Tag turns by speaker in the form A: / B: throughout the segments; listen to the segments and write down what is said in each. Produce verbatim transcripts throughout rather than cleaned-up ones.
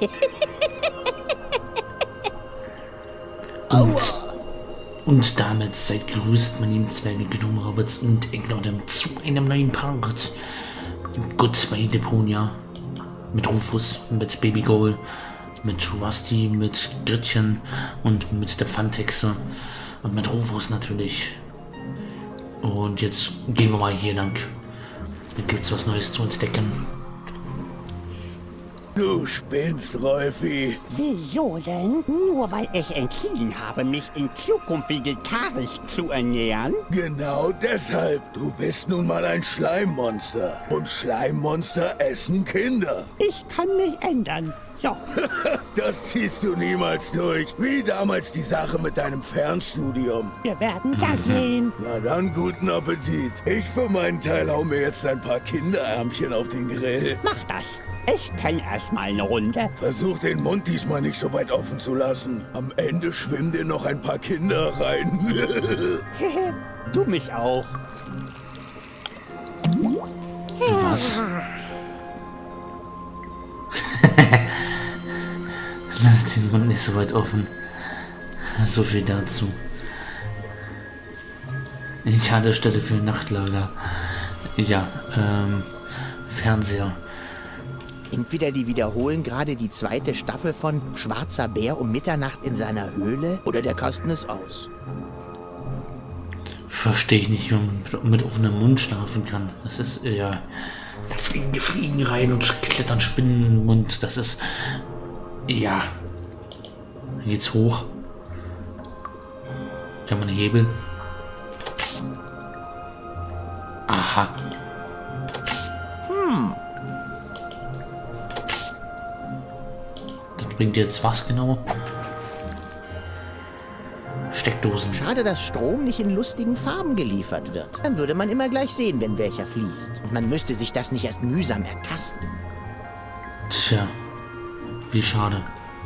A: und, und damit seid grüßt, meine lieben Zwerge, Gnome, Roberts und Ignotem zu einem neuen Part. Gut bei Deponia. Mit Rufus, mit Baby Goal, mit Rusty, mit Gretchen und mit der Pfandhexe und mit Rufus natürlich. Und jetzt gehen wir mal hier lang. Da gibt es was Neues zu entdecken.
B: Du spinnst, Rolfi.
C: Wieso denn? Nur weil ich entschieden habe, mich in Zukunft vegetarisch zu ernähren?
B: Genau deshalb. Du bist nun mal ein Schleimmonster. Und Schleimmonster essen Kinder.
C: Ich kann mich ändern. So.
B: Das ziehst du niemals durch. Wie damals die Sache mit deinem Fernstudium.
C: Wir werden ja sehen.
B: Na dann, guten Appetit. Ich für meinen Teil hau mir jetzt ein paar Kinderärmchen auf den Grill.
C: Mach das. Ich penne erstmal eine Runde.
B: Versuch den Mund diesmal nicht so weit offen zu lassen. Am Ende schwimmen dir noch ein paar Kinder rein.
C: Du mich auch.
A: Was? Lass den Mund nicht so weit offen. So viel dazu. Ich hatte Stelle für ein Nachtlager. Ja, ähm, Fernseher.
D: Entweder die wiederholen gerade die zweite Staffel von Schwarzer Bär um Mitternacht in seiner Höhle oder der Kasten ist aus.
A: Verstehe ich nicht, wie man mit offenem Mund schlafen kann. Das ist, ja, da fliegen die Fliegen rein und klettern Spinnen im Mund. Das ist, ja, geht's hoch. Da haben wir einen Hebel. Aha.
D: Hm.
A: Bringt jetzt was genau? Steckdosen.
D: Schade, dass Strom nicht in lustigen Farben geliefert wird. Dann würde man immer gleich sehen, wenn welcher fließt. Und man müsste sich das nicht erst mühsam ertasten.
A: Tja, wie schade.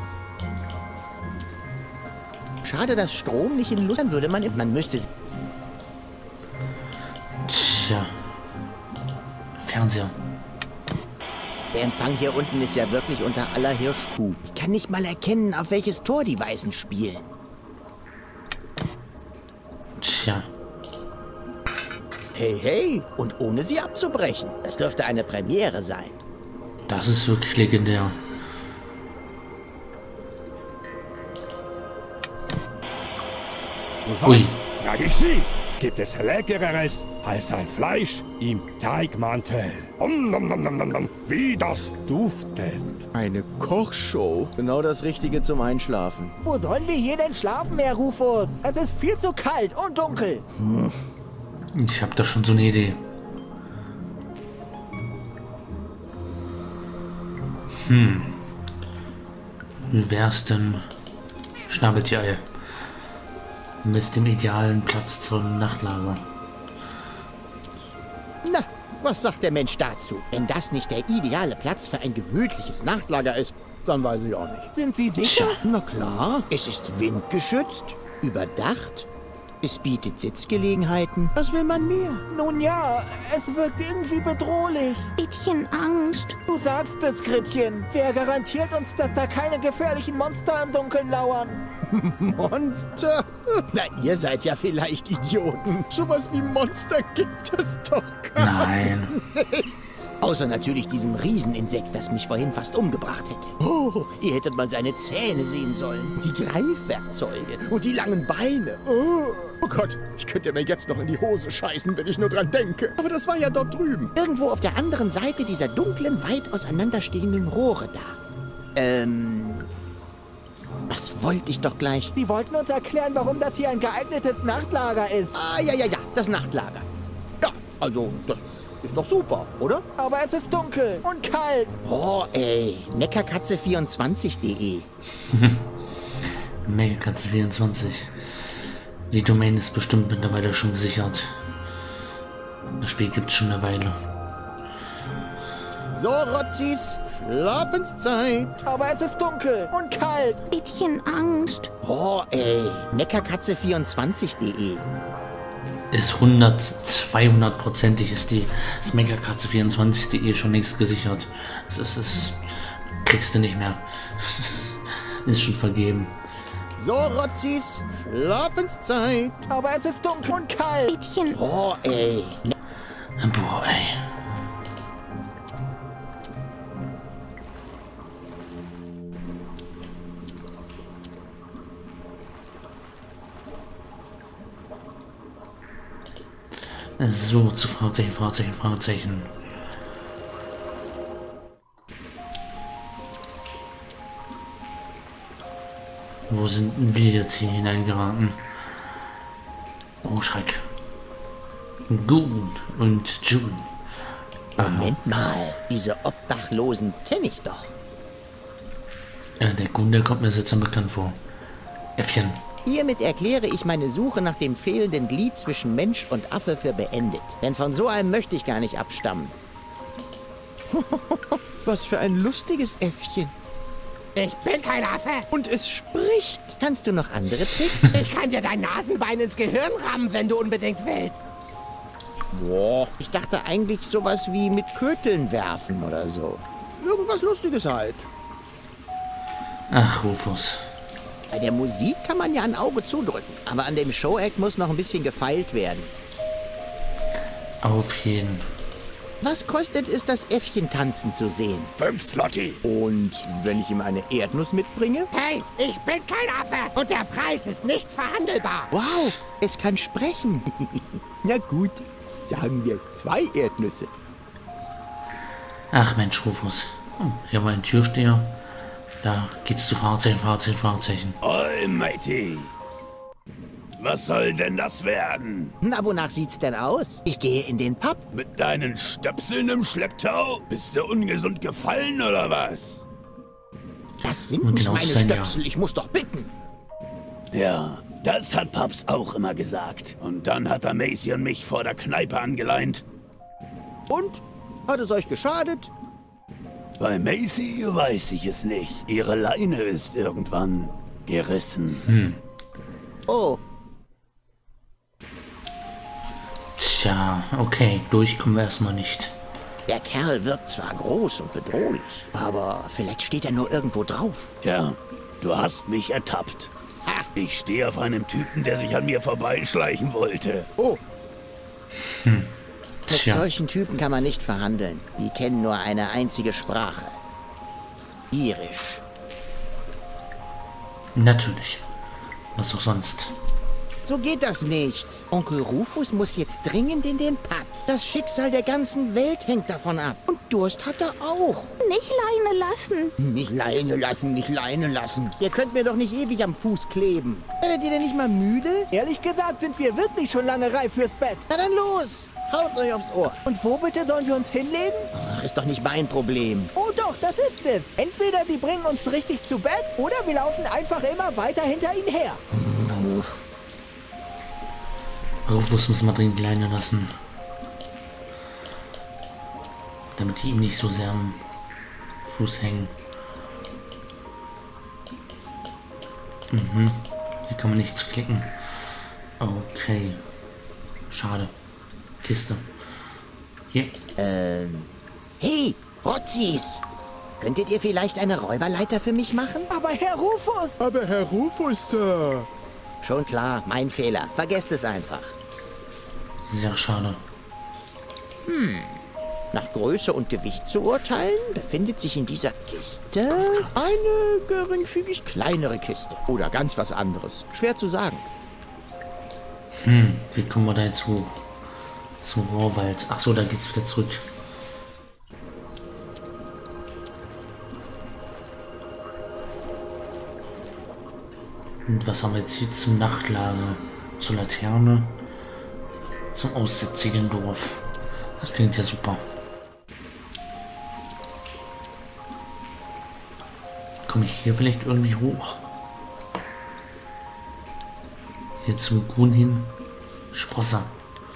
D: Schade, dass Strom nicht in lustigen... Dann würde man... Man müsste...
A: Tja. Fernseher.
D: Der Empfang hier unten ist ja wirklich unter aller Hirschkuh. Ich kann nicht mal erkennen, auf welches Tor die Weißen spielen.
A: Tja.
D: Hey, hey, und ohne sie abzubrechen. Das dürfte eine Premiere sein.
A: Das ist wirklich legendär.
E: Und was, frag ich Sie, gibt es Leckereres als ein Fleisch im Teigmantel? Om, nom, nom, nom, nom, nom, wie das duftet.
D: Eine Kochshow. Genau das Richtige zum Einschlafen.
F: Wo sollen wir hier denn schlafen, Herr Rufus? Es ist viel zu kalt und dunkel.
D: Hm.
A: Ich habe da schon so eine Idee. Hm. Wie wär's denn? Schnabeltier mit dem idealen Platz zum Nachtlager.
D: Na, was sagt der Mensch dazu? Wenn das nicht der ideale Platz für ein gemütliches Nachtlager ist, dann weiß ich auch nicht.
F: Sind Sie sicher?
D: Na klar, es ist windgeschützt, überdacht, es bietet Sitzgelegenheiten. Was will man mehr?
F: Nun ja, es wirkt irgendwie bedrohlich.
G: Bisschen Angst.
F: Du sagst es, Gretchen. Wer garantiert uns, dass da keine gefährlichen Monster im Dunkeln lauern?
D: Monster? Na, ihr seid ja vielleicht Idioten. So was wie Monster gibt es doch gar
A: Nein.
D: nicht. Außer natürlich diesem Rieseninsekt, das mich vorhin fast umgebracht hätte. Oh, ihr hättet mal seine Zähne sehen sollen. Die Greifwerkzeuge und die langen Beine. Oh. Oh Gott, ich könnte mir jetzt noch in die Hose scheißen, wenn ich nur dran denke. Aber das war ja dort drüben. Irgendwo auf der anderen Seite dieser dunklen, weit auseinanderstehenden Rohre da. Ähm... Was wollte ich doch gleich?
F: Sie wollten uns erklären, warum das hier ein geeignetes Nachtlager ist.
D: Ah, ja, ja, ja, das Nachtlager. Ja, also, das ist doch super, oder?
F: Aber es ist dunkel und kalt.
D: Oh, ey. Neckarkatze vierundzwanzig punkt de.
A: Neckarkatze vierundzwanzig. Die Domain ist bestimmt mittlerweile schon gesichert. Das Spiel gibt es schon eine Weile.
D: So, Rotzis. Schlafenszeit.
F: Aber es ist dunkel und kalt.
G: Bisschen Angst.
D: Oh, ey. Neckarkatze vierundzwanzig punkt de.
A: Ist hundert, zweihundertprozentig ist die Neckarkatze vierundzwanzig punkt de schon längst gesichert. Das ist, Kriegst du nicht mehr. Ist schon vergeben.
D: So, Rotzis, Schlafenszeit.
F: Aber es ist dunkel und kalt.
G: Mädchen,
D: Oh, ey.
A: Boah, ey. So, zu Fragezeichen, Fragezeichen, Fragezeichen. Wo sind wir jetzt hier hineingeraten? Oh, Schreck. Gun und June.
D: Moment mal, diese Obdachlosen kenne ich doch.
A: Äh, der Gun, der kommt mir seltsam bekannt vor. Äffchen.
D: Hiermit erkläre ich meine Suche nach dem fehlenden Glied zwischen Mensch und Affe für beendet. Denn von so einem möchte ich gar nicht abstammen. Was für ein lustiges Äffchen.
C: Ich bin kein Affe.
D: Und es spricht. Kannst du noch andere Tricks?
C: Ich kann dir dein Nasenbein ins Gehirn rammen, wenn du unbedingt willst.
D: Boah, ich dachte eigentlich sowas wie mit Köteln werfen oder so. Irgendwas Lustiges halt.
A: Ach, Rufus.
D: Bei der Musik kann man ja ein Auge zudrücken. Aber an dem Show-Act muss noch ein bisschen gefeilt werden.
A: Auf jeden.
D: Was kostet es, das Äffchen tanzen zu sehen?
E: Fünf Slotty.
D: Und wenn ich ihm eine Erdnuss mitbringe?
C: Hey, ich bin kein Affe und der Preis ist nicht verhandelbar.
D: Wow, es kann sprechen. Na gut, sagen wir zwei Erdnüsse.
A: Ach Mensch, Rufus. Oh, hier war ein Türsteher. Da geht's zu Fahrzeichen, Fahrzeichen, Fahrzeichen.
E: Almighty. Was soll denn das werden?
D: Na, wonach sieht's denn aus? Ich gehe in den Pub.
E: Mit deinen Stöpseln im Schlepptau? Bist du ungesund gefallen oder was?
D: Das sind
A: Und
D: nicht
A: den
D: meine
A: Ausländer.
D: Stöpsel, ich muss doch bitten.
E: Ja, das hat Paps auch immer gesagt. Und dann hat er Macy und mich vor der Kneipe angeleint.
D: Und? Hat es euch geschadet?
E: Bei Macy weiß ich es nicht. Ihre Leine ist irgendwann gerissen.
A: Hm.
D: Oh,
A: Tja, okay, durchkommen wir erstmal nicht.
D: der Kerl wirkt zwar groß und bedrohlich, aber vielleicht steht er nur irgendwo drauf.
E: Tja, du hast mich ertappt.
D: Ha,
E: Ich stehe auf einem Typen, der sich an mir vorbeischleichen wollte.
D: oh. Mit
A: Tja,
D: solchen Typen kann man nicht verhandeln. Die kennen nur eine einzige Sprache. Irisch.
A: natürlich. Was auch sonst.
D: So geht das nicht. Onkel Rufus muss jetzt dringend in den Pub. Das Schicksal der ganzen Welt hängt davon ab. Und Durst hat er auch.
G: nicht Leine lassen.
D: Nicht Leine lassen, nicht Leine lassen. Ihr könnt mir doch nicht ewig am Fuß kleben. Werdet ihr denn nicht mal müde?
F: Ehrlich gesagt sind wir wirklich schon lange reif fürs Bett.
D: Na dann los. Haut euch aufs Ohr.
F: Und wo bitte sollen wir uns hinlegen?
D: Ach, ist doch nicht mein Problem.
F: Oh doch, das ist es. Entweder sie bringen uns richtig zu Bett oder wir laufen einfach immer weiter hinter ihnen her.
A: Rufus muss mal dringend Leine lassen. Damit die ihm nicht so sehr am Fuß hängen. Mhm. Hier kann man nichts klicken. Okay. Schade. Kiste. Hier.
D: Ähm. Hey, Rotzis! Könntet ihr vielleicht eine Räuberleiter für mich machen?
F: Aber Herr Rufus!
H: Aber Herr Rufus, Sir.
D: Schon klar, mein Fehler. Vergesst es einfach.
A: Sehr schade.
D: Nach Größe und Gewicht zu urteilen, befindet sich in dieser Kiste eine geringfügig kleinere Kiste. Oder ganz was anderes. Schwer zu sagen.
A: Hm, wie kommen wir da jetzt hoch? Zum Rohrwald. Ach so, da geht's wieder zurück. Und was haben wir jetzt hier zum Nachtlager? Zur Laterne? Zum aussätzigen Dorf. Das klingt ja super. Komme ich hier vielleicht irgendwie hoch? Hier zum Kuhn hin. Sprosser.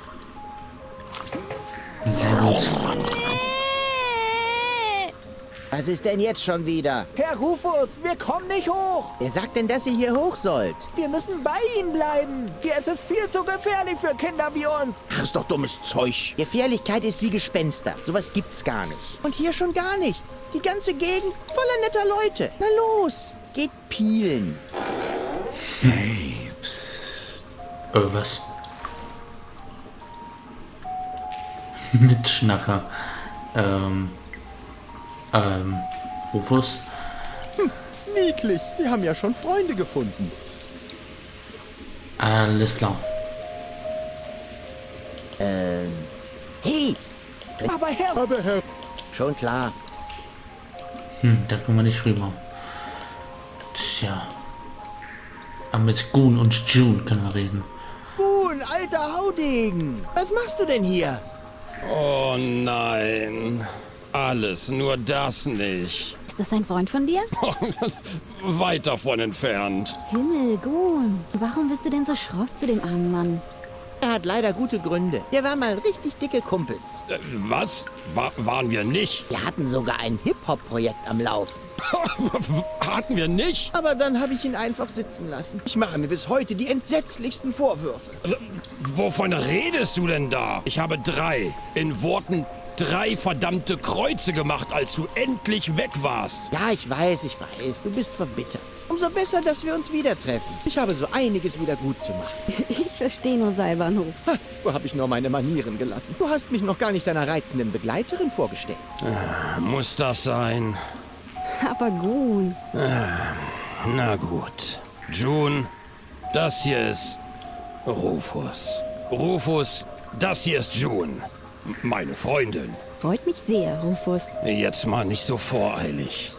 A: Sehr gut.
D: Was ist denn jetzt schon wieder?
F: Herr Rufus, wir kommen nicht hoch.
D: Wer sagt denn, dass ihr hier hoch sollt?
F: Wir müssen bei Ihnen bleiben. Hier ist es viel zu gefährlich für Kinder wie uns.
D: Ach, ist doch dummes Zeug. Gefährlichkeit ist wie Gespenster. Sowas gibt's gar nicht. Und hier schon gar nicht. Die ganze Gegend voller netter Leute. Na los, geht pielen.
A: Hey, psst. Äh, was? Mitschnacker. Ähm. Ähm. Rufus?
H: Hm, niedlich. Die haben ja schon Freunde gefunden.
A: Alles klar.
D: Ähm. Hey!
F: Aber Herr...
H: Aber Herr...
D: Schon klar.
A: Hm, da können wir nicht rüber. Tja. Aber mit Goon und June können wir reden.
D: Boon, alter Haudegen. Was machst du denn hier?
E: Oh nein. Alles, nur das nicht.
G: Ist das ein Freund von dir?
E: Weit davon entfernt.
G: Himmel, Goon. Warum bist du denn so schroff zu dem armen Mann?
D: Er hat leider gute Gründe. Wir waren mal richtig dicke Kumpels.
E: Äh, was? Wa- waren wir nicht?
D: Wir hatten sogar ein Hip-Hop-Projekt am Laufen.
E: Hatten wir nicht?
D: Aber dann habe ich ihn einfach sitzen lassen. Ich mache mir bis heute die entsetzlichsten Vorwürfe.
E: Äh, Wovon redest du denn da? Ich habe drei, in Worten drei verdammte Kreuze gemacht, als du endlich weg warst.
D: Ja, ich weiß, ich weiß. Du bist verbittert. Umso besser, dass wir uns wieder treffen. Ich habe so einiges wieder gut zu machen.
G: Ich verstehe nur Seilbahnhof.
D: Ha, wo habe ich nur meine Manieren gelassen? Du hast mich noch gar nicht deiner reizenden Begleiterin vorgestellt.
E: Muss das sein?
G: Aber Goon.
E: Na gut. June, das hier ist Rufus. Rufus, das hier ist June. Meine Freundin.
G: Freut mich sehr, Rufus.
E: Jetzt mal nicht so voreilig.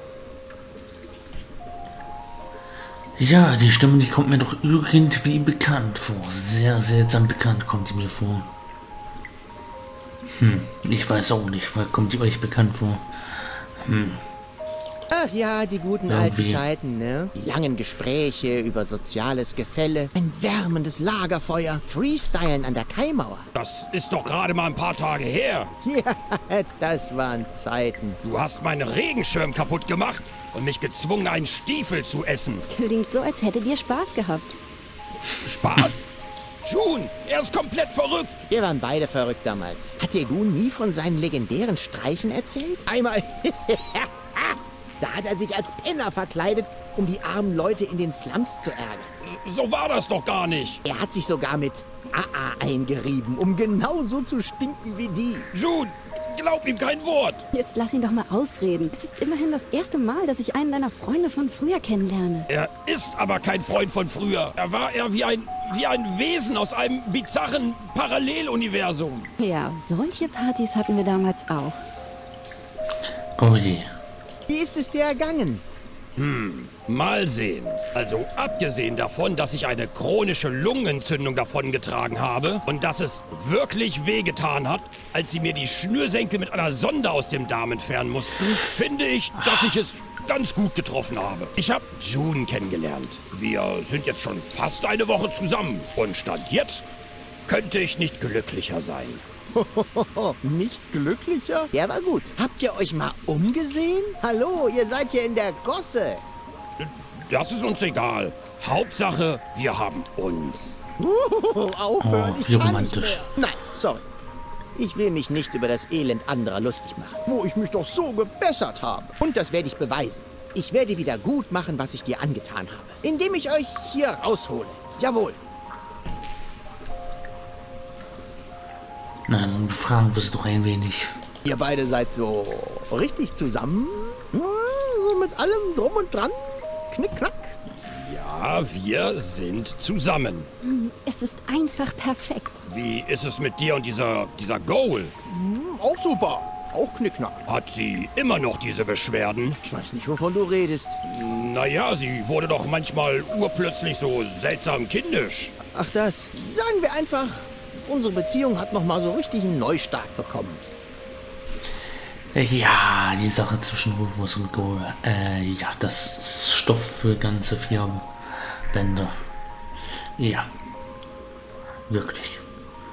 A: Ja, die Stimme, die kommt mir doch irgendwie bekannt vor. Sehr seltsam bekannt kommt die mir vor. Hm, ich weiß auch nicht, weil kommt die euch bekannt vor? Hm.
D: Ach ja, die guten
A: Irgendwie.
D: alten Zeiten, ne? Die langen Gespräche über soziales Gefälle, ein wärmendes Lagerfeuer, Freestylen an der Kaimauer.
E: Das ist doch gerade mal ein paar Tage her.
D: Ja, das waren Zeiten.
E: Du hast meinen Regenschirm kaputt gemacht und mich gezwungen, einen Stiefel zu essen.
G: Klingt so, als hättet ihr Spaß gehabt.
E: Spaß? June, er ist komplett verrückt.
D: Wir waren beide verrückt damals. Hat dir Goon nie von seinen legendären Streichen erzählt? Einmal... Da hat er sich als Penner verkleidet, um die armen Leute in den Slums zu ärgern.
E: So war das doch gar nicht.
D: Er hat sich sogar mit A A eingerieben, um genauso zu stinken wie die.
E: June, glaub ihm kein Wort.
G: Jetzt lass ihn doch mal ausreden. Es ist immerhin das erste Mal, dass ich einen deiner Freunde von früher kennenlerne.
E: Er ist aber kein Freund von früher. Er war eher wie ein, wie ein Wesen aus einem bizarren Paralleluniversum.
G: Ja, solche Partys hatten wir damals auch.
A: Oh je.
D: Wie ist es dir ergangen?
E: Hm, mal sehen. Also abgesehen davon, dass ich eine chronische Lungenentzündung davongetragen habe und dass es wirklich wehgetan hat, als sie mir die Schnürsenkel mit einer Sonde aus dem Darm entfernen mussten, finde ich, dass ich es ganz gut getroffen habe. Ich habe June kennengelernt. Wir sind jetzt schon fast eine Woche zusammen und Stand jetzt könnte ich nicht glücklicher sein.
D: Nicht glücklicher? Der war gut. Habt ihr euch mal umgesehen? Hallo, ihr seid hier in der Gosse.
E: Das ist uns egal. Hauptsache, wir haben uns.
D: Uh, aufhören,
A: Oh,
D: ich
A: wie
D: kann
A: romantisch.
D: nicht mehr. Nein, sorry. Ich will mich nicht über das Elend anderer lustig machen. Wo ich mich doch so gebessert habe. Und das werde ich beweisen. Ich werde wieder gut machen, was ich dir angetan habe. Indem ich euch hier raushole. Jawohl.
A: Na, dann fragen wir es doch ein wenig.
D: Ihr beide seid so richtig zusammen? Hm, so mit allem drum und dran? Knick, knack.
E: Ja, wir sind zusammen.
G: Es ist einfach perfekt.
E: Wie ist es mit dir und dieser, dieser Goal?
D: Hm, auch super. Auch knickknack.
E: Hat sie immer noch diese Beschwerden?
D: Ich weiß nicht, wovon du redest.
E: Naja, sie wurde doch manchmal urplötzlich so seltsam kindisch.
D: Ach das. Sagen wir einfach, unsere Beziehung hat noch mal so richtig einen Neustart bekommen.
A: Ja, die Sache zwischen Rufus und Goal. Äh, ja, das ist Stoff für ganze vier Bände. Ja. Wirklich.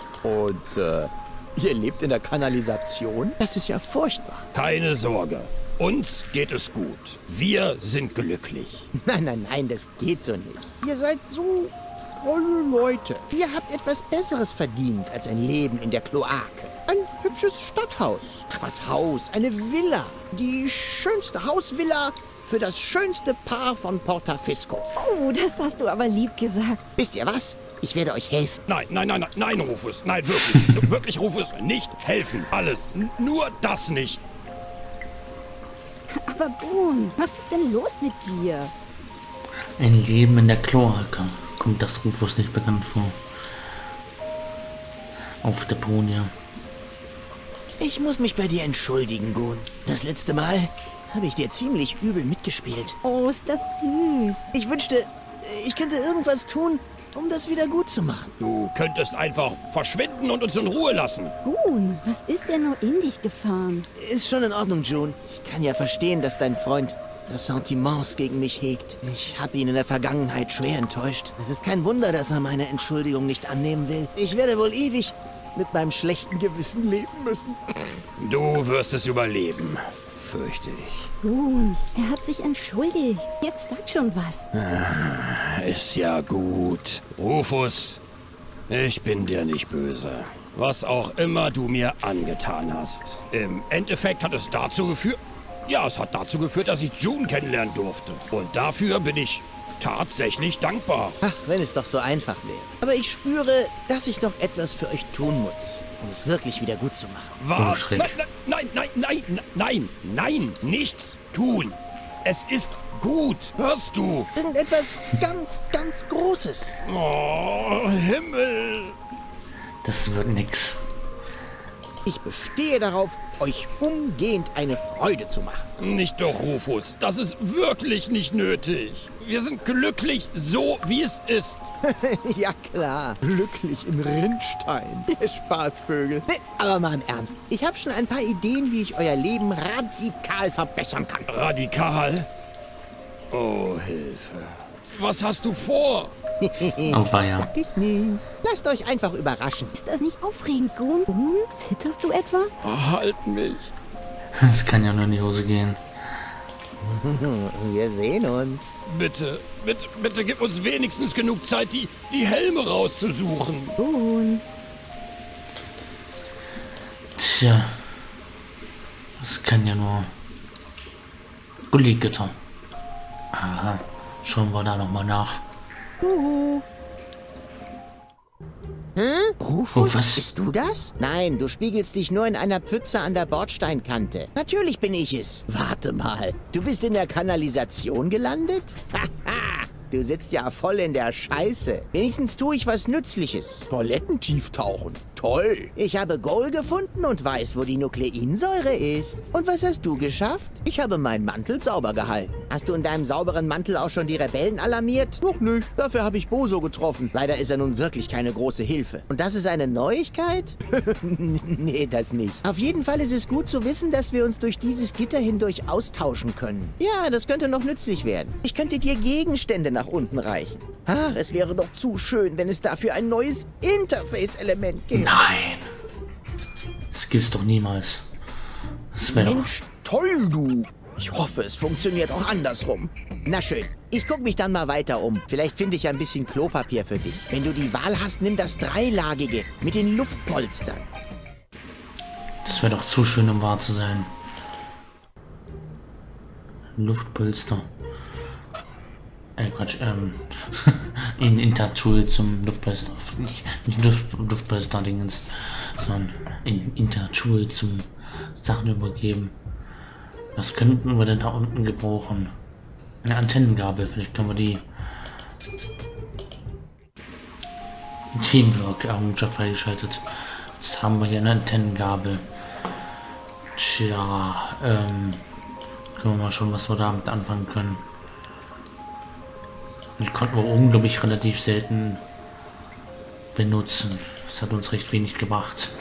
D: Und, äh, ihr lebt in der Kanalisation? Das ist ja furchtbar.
E: Keine Sorge. Uns geht es gut. Wir sind glücklich.
D: Nein, nein, nein, das geht so nicht. Ihr seid so tolle Leute. Ihr habt etwas Besseres verdient als ein Leben in der Kloake. Ein hübsches Stadthaus. Ach, was Haus? Eine Villa. Die schönste Hausvilla für das schönste Paar von Portafisco.
G: Oh, das hast du aber lieb gesagt.
D: Wisst ihr was? Ich werde euch helfen.
E: Nein, nein, nein, nein, nein, Rufus. Nein, wirklich. Wirklich, Rufus. Nicht helfen. Alles. N- nur das nicht.
G: Aber Gun, was ist denn los mit dir?
A: Ein Leben in der Kloake. Kommt das Rufus nicht bekannt vor? Auf Deponia.
D: Ich muss mich bei dir entschuldigen, Gun. Das letzte Mal habe ich dir ziemlich übel mitgespielt.
G: Oh, ist das süß.
D: Ich wünschte, ich könnte irgendwas tun, um das wieder gut zu machen.
E: Du könntest einfach verschwinden und uns in Ruhe lassen.
G: Gun, was ist denn nur in dich gefahren?
D: Ist schon in Ordnung, June. Ich kann ja verstehen, dass dein Freund Ressentiments gegen mich hegt. Ich habe ihn in der Vergangenheit schwer enttäuscht. Es ist kein Wunder, dass er meine Entschuldigung nicht annehmen will. Ich werde wohl ewig mit meinem schlechten Gewissen leben müssen.
E: Du wirst es überleben, fürchte ich.
G: Gun, er hat sich entschuldigt. Jetzt sag schon was.
E: Ist ja gut. Rufus, ich bin dir nicht böse. Was auch immer du mir angetan hast. Im Endeffekt hat es dazu geführt... Ja, es hat dazu geführt, dass ich June kennenlernen durfte. Und dafür bin ich tatsächlich dankbar.
D: Ach, wenn es doch so einfach wäre. Aber ich spüre, dass ich noch etwas für euch tun muss, um es wirklich wieder gut zu machen.
A: Oh,
E: Was?
A: Schreck.
E: Nein, nein, nein, nein, nein, nein, nein, nichts tun. Es ist gut, hörst du?
D: Irgendetwas ganz, ganz Großes.
E: Oh, Himmel.
A: Das wird nix.
D: Ich bestehe darauf, euch umgehend eine Freude zu machen.
E: Nicht doch, Rufus. Das ist wirklich nicht nötig. Wir sind glücklich, so wie es ist.
D: Ja, klar.
H: Glücklich in Rindstein. Ihr Spaßvögel.
D: Nee, aber mal im Ernst. Ich habe schon ein paar Ideen, wie ich euer Leben radikal verbessern kann.
E: Radikal? Oh, Hilfe. Was hast du vor?
A: Auweia.
D: Sag ich nicht. Lasst euch einfach überraschen.
G: Ist das nicht aufregend, Gun? Gun, zitterst du etwa?
E: Oh, halt mich.
A: Das kann ja nur in die Hose gehen.
D: Wir sehen uns.
E: Bitte, bitte, bitte gib uns wenigstens genug Zeit, die, die Helme rauszusuchen.
G: Gun.
A: Tja. Das kann ja nur... Gulligitter. Aha. Schauen wir da nochmal nach.
D: Hm? Rufus,
A: Oh, was?
D: bist du das? Nein, du spiegelst dich nur in einer Pfütze an der Bordsteinkante. Natürlich bin ich es. Warte mal, du bist in der Kanalisation gelandet? Haha, du sitzt ja voll in der Scheiße. Wenigstens tue ich was Nützliches.
H: Toilettentief tauchen. Toll.
D: Ich habe Gold gefunden und weiß, wo die Nukleinsäure ist. Und was hast du geschafft? Ich habe meinen Mantel sauber gehalten. Hast du in deinem sauberen Mantel auch schon die Rebellen alarmiert?
H: Noch nicht. Dafür habe ich Boso getroffen.
D: Leider ist er nun wirklich keine große Hilfe. Und das ist eine Neuigkeit? Nee, das nicht. Auf jeden Fall ist es gut zu wissen, dass wir uns durch dieses Gitter hindurch austauschen können. Ja, das könnte noch nützlich werden. Ich könnte dir Gegenstände nach unten reichen. Ach, es wäre doch zu schön, wenn es dafür ein neues Interface-Element gäbe.
A: Nein. Das gibt's doch niemals. Das wäre doch...
D: Mensch, toll, du. Ich hoffe, es funktioniert auch andersrum. Na schön, ich gucke mich dann mal weiter um. Vielleicht finde ich ein bisschen Klopapier für dich. Wenn du die Wahl hast, nimm das dreilagige mit den Luftpolstern.
A: Das wäre doch zu schön, um wahr zu sein. Luftpolster. Äh, Quatsch, ähm... in Intertool zum Luftpolster. Nicht, nicht Luft, Luftpolster-Dingens, sondern in Intertool zum Sachen übergeben. Was könnten wir denn da unten gebrauchen? Eine Antennengabel, vielleicht können wir die Teamwork-Errungenschaft freigeschaltet. Jetzt haben wir hier eine Antennengabel. Tja, ähm, können wir mal schauen, was wir damit anfangen können. Die konnten wir oben, glaube ich, relativ selten benutzen. Das hat uns recht wenig gebracht.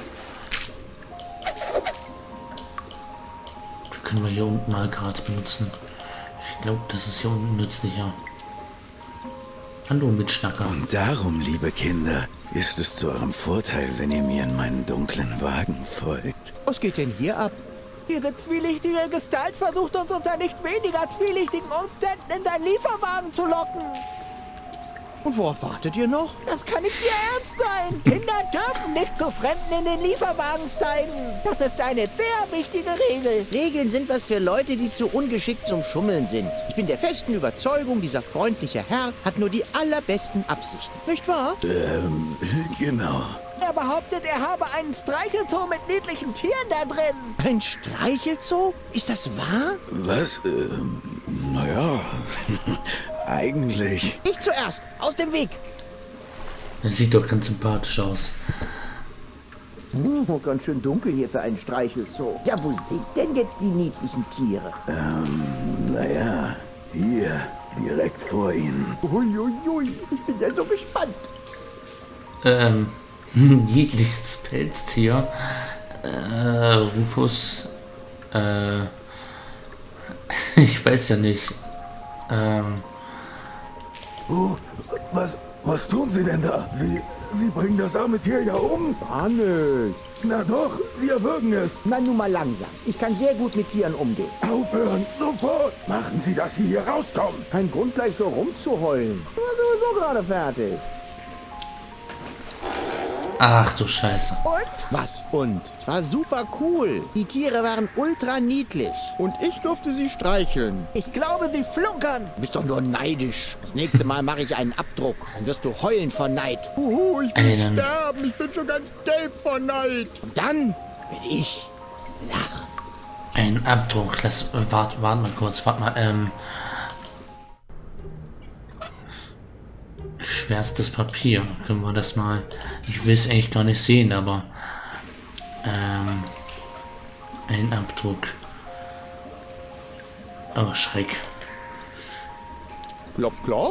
A: Die können wir hier unten mal gerade benutzen. Ich glaube, das ist hier unten nützlicher. Hallo, Mitschnacker.
B: Und darum, liebe Kinder, ist es zu eurem Vorteil, wenn ihr mir in meinen dunklen Wagen folgt.
D: Was geht denn hier ab?
F: Diese zwielichtige Gestalt versucht uns unter nicht weniger zwielichtigen Umständen in deinen Lieferwagen zu locken.
D: Und worauf wartet ihr noch?
F: Das kann nicht Ihr Ernst sein. Kinder dürfen nicht zu Fremden in den Lieferwagen steigen. Das ist eine sehr wichtige Regel.
D: Regeln sind was für Leute, die zu ungeschickt zum Schummeln sind. Ich bin der festen Überzeugung, dieser freundliche Herr hat nur die allerbesten Absichten. Nicht wahr?
B: Ähm, genau.
F: Er behauptet, er habe einen Streichelzoo mit niedlichen Tieren da drin.
D: Ein Streichelzoo? Ist das wahr?
B: Was? Ähm, naja, eigentlich.
D: Ich zuerst. Aus dem Weg.
A: Er sieht doch ganz sympathisch aus.
D: Oh, ganz schön dunkel hier für einen Streichelzoo. Ja, wo sind denn jetzt die niedlichen Tiere?
B: Ähm, naja, hier, direkt vor Ihnen.
D: Uiuiui, ich bin ja so gespannt.
A: Ähm, jegliches Pelztier. Äh, Rufus. Äh, ich weiß ja nicht. Ähm.
B: Oh, was, was tun Sie denn da? Sie, Sie bringen das arme Tier ja um.
D: Gar nicht.
B: Na doch, Sie erwürgen es.
D: Na, nun mal langsam. Ich kann sehr gut mit Tieren umgehen.
B: Aufhören, sofort. Machen Sie, dass Sie hier rauskommen.
D: Kein Grund, gleich so rumzuheulen. Ich bin sowieso gerade fertig.
A: Ach du Scheiße.
F: Und?
D: Was und? Es war super cool. Die Tiere waren ultra niedlich.
H: Und ich durfte sie streicheln.
F: Ich glaube, sie flunkern.
D: Du bist doch nur neidisch. Das nächste Mal mache ich einen Abdruck. Dann wirst du heulen vor Neid.
H: Uhu, ich will
A: Einen.
H: sterben. Ich bin schon ganz gelb vor Neid.
D: Und dann werde ich lachen.
A: Ein Abdruck. Lass, wart, wart mal kurz, wart mal, ähm. Schwerstes Papier. Können wir das mal. Ich will es eigentlich gar nicht sehen, aber. Ähm. Ein Abdruck. Oh, Schreck.
H: Klopf, klopf.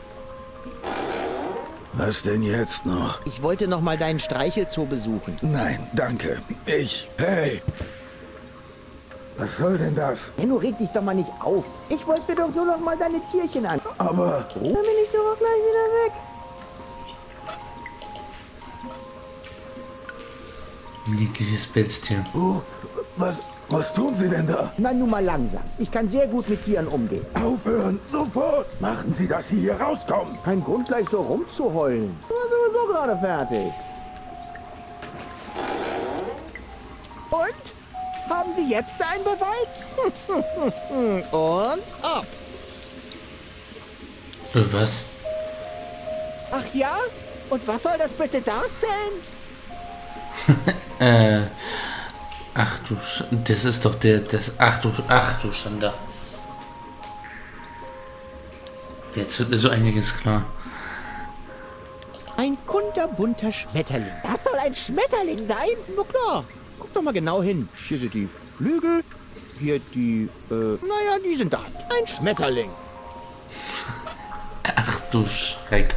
B: Was denn jetzt noch?
D: Ich wollte noch mal deinen Streichelzoo besuchen.
B: Nein, danke. Ich. Hey! Was soll denn das?
D: Henno, reg dich doch mal nicht auf. Ich wollte mir doch so noch mal deine Tierchen an.
B: Aber.
D: Dann bin ich doch auch gleich wieder weg.
A: Niedliches Pelztier.
B: Oh, was, was tun Sie denn da?
D: Na, nun mal langsam. Ich kann sehr gut mit Tieren umgehen.
B: Aufhören, sofort. Machen Sie, dass Sie hier rauskommen.
D: Kein Grund, gleich so rumzuheulen. Ich bin sowieso gerade fertig.
F: Und? Haben Sie jetzt einen Beweis?
D: Und ab.
A: Was?
F: Ach ja? Und was soll das bitte darstellen?
A: äh. Ach du Sch das ist doch der. Das. Ach du. Ach du Schande. Jetzt wird mir so einiges klar.
D: Ein kunterbunter Schmetterling.
F: Das soll ein Schmetterling sein?
D: Na klar. Guck doch mal genau hin. Hier sind die Flügel. Hier die, äh, naja, die sind da. Ein Schmetterling.
A: Ach du Schreck.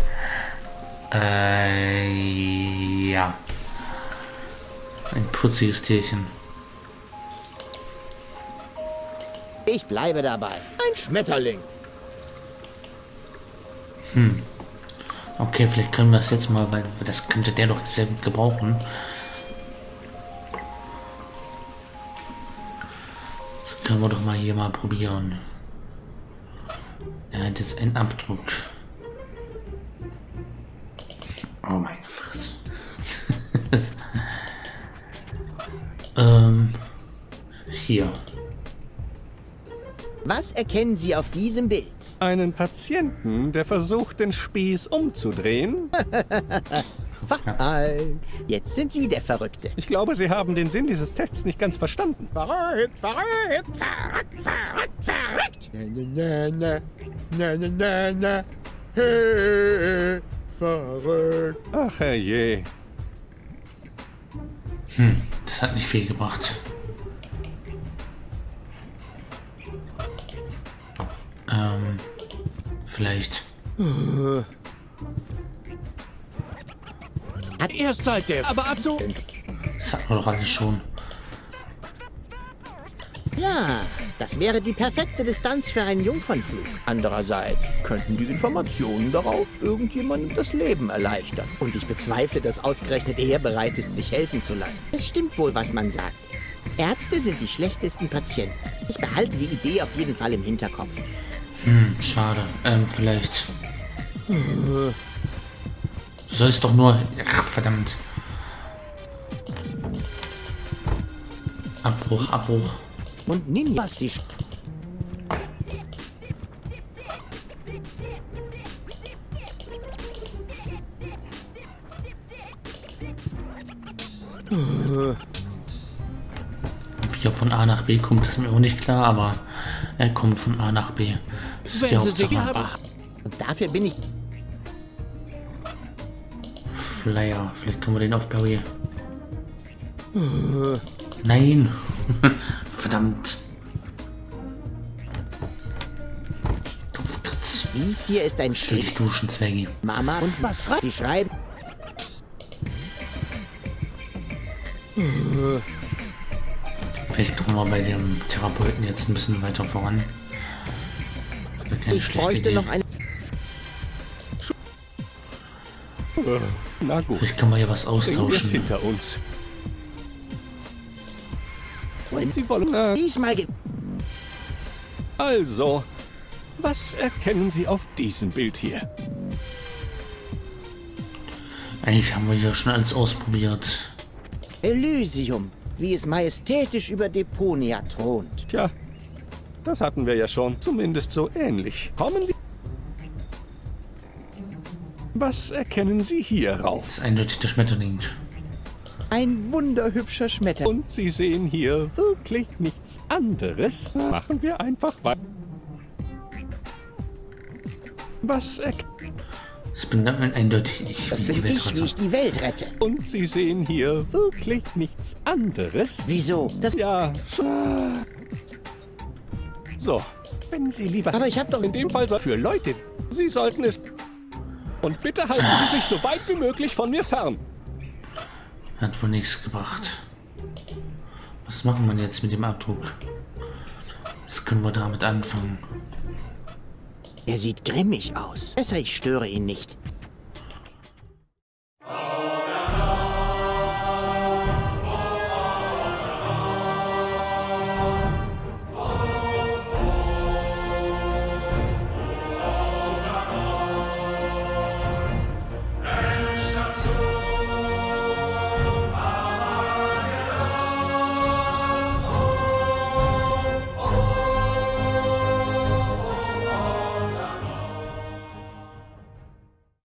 A: Äh. Ja. Ein putziges Tierchen.
D: Ich bleibe dabei. Ein Schmetterling.
A: Hm. Okay, vielleicht können wir es jetzt mal, weil das könnte der doch sehr gut gebrauchen. Das können wir doch mal hier mal probieren. Er hat jetzt einen Abdruck. Oh mein Fresse. ähm. Hier.
D: Was erkennen Sie auf diesem Bild?
I: Einen Patienten, der versucht, den Spieß umzudrehen.
D: Falsch. Jetzt sind Sie der Verrückte.
I: Ich glaube, Sie haben den Sinn dieses Tests nicht ganz verstanden.
H: Verrückt, verrückt, verrückt, verrückt, verrückt. Na, na, na, na, na, na. Hey, verrückt.
I: Ach herrje.
A: Hm, das hat nicht viel gebracht. Ähm, vielleicht.
E: Erst seid ihr, aber ab so.
A: Das hatten wir doch alles schon.
D: Ja, das wäre die perfekte Distanz für einen Jungfernflug. Andererseits könnten die Informationen darauf irgendjemandem das Leben erleichtern. Und ich bezweifle, dass ausgerechnet er bereit ist, sich helfen zu lassen. Es stimmt wohl, was man sagt. Ärzte sind die schlechtesten Patienten. Ich behalte die Idee auf jeden Fall im Hinterkopf.
A: Hm, schade. Ähm, vielleicht... Du sollst doch nur... Ach, verdammt. Abbruch, Abbruch.
D: Und Ninjas, sie...
A: Wie er von A nach B kommt, ist mir auch nicht klar, aber er kommt von A nach B. Das ist die Hauptsache.
D: Und dafür bin ich...
A: Flyer, vielleicht können wir den auf Barry. Nein! Verdammt! Kopfkratz.
D: Dies hier ist ein
A: Stell dich
D: Schritt.
A: duschen, Zwergi.
D: Mama, und was schreibt sie schreiben?
A: Vielleicht kommen wir bei dem Therapeuten jetzt ein bisschen weiter voran. Wäre keine
D: Ich
A: schlechte
D: bräuchte
A: Idee.
D: noch eine...
I: Na gut,
A: Vielleicht können wir hier was
I: bringen wir es
A: austauschen.
I: hinter uns. Wenn Sie wollen. Äh,
D: Diesmal... ge-
I: also, was erkennen Sie auf diesem Bild hier?
A: Eigentlich haben wir hier schon alles ausprobiert.
D: Elysium, wie es majestätisch über Deponia thront.
I: Tja, das hatten wir ja schon. Zumindest so ähnlich. Kommen wir... Was erkennen Sie hier raus?
A: Das ist eindeutig der Schmetterling.
D: Ein wunderhübscher Schmetterling.
I: Und Sie sehen hier wirklich nichts anderes. Machen wir einfach weiter. Was erkennen...
A: Das bin dann eindeutig ich,
D: Das
A: wie ich
D: bin
A: die Welt
D: ich, wie
A: rette.
D: ich die Welt rette.
I: Und Sie sehen hier wirklich nichts anderes.
D: Wieso? Das...
I: Ja, schon. So, wenn Sie lieber...
D: Aber ich hab doch...
I: In dem Fall so- für Leute. Sie sollten es... Und bitte halten Sie sich so weit wie möglich von mir fern.
A: Hat wohl nichts gebracht. Was machen wir jetzt mit dem Abdruck? Was können wir damit anfangen?
D: Er sieht grimmig aus. Besser, ich störe ihn nicht.